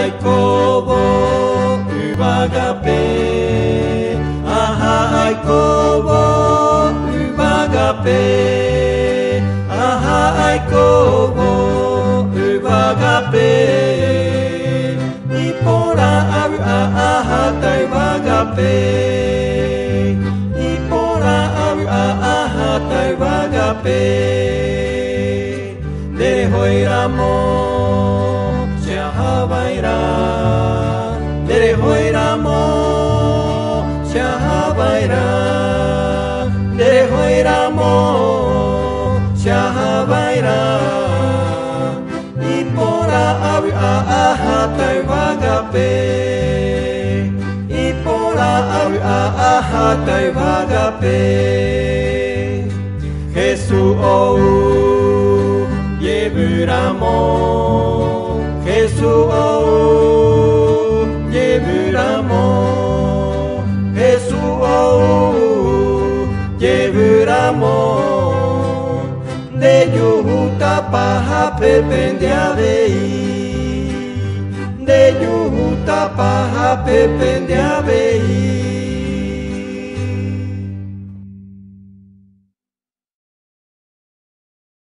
ai kobo ubagape. Aha ai kobo ubagape. Aha ai kobo ubagape. Ipora aru a aha tai wagape. Ipora aru a aha tai wagape. Dere hoira mo sia hawaira. Dere hoira mo sia hawaira. Dere hoira mo sia hawaira. Ipora aru a aha tai wagape. Ipora aru a aha tai wagape. Jesus ou Yeburamo, Jesus ou Yeburamo, Jesus ou Yeburamo. De yuhuta paha pependiadei, de yuhuta paha pependiadei.